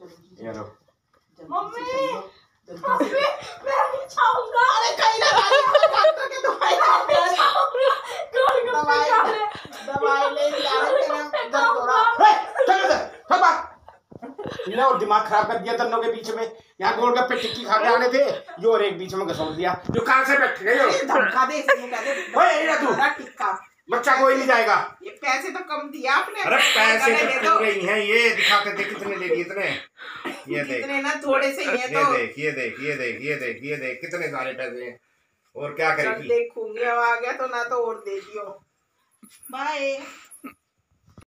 ये लो mummy mummy मैं नहीं चाहूंगा। अरे कहीं ना डॉक्टर के दवाई ले इन्हें और दिमाग खराब कर दिया दोनों के बीच में। यहाँ गोलगप्पे टिक्की खा के आने थे, जो और एक बीच में घसोट दिया। जो कहाँ से बैठ गए हो? धमका दे टिक्का बच्चा कोई नहीं जाएगा। ये पैसे तो कम दिया आपने। अरे पैसे तो पूरे ही हैं, ये दिखा के देख कितने ले लिए इतने। ये देख कितने ना थोड़े से ही है तो। ये देख कितने सारे पैसे हैं। और क्या करेगी? देखूंगी अब आ गया तो ना तो और दे दियो। बाय।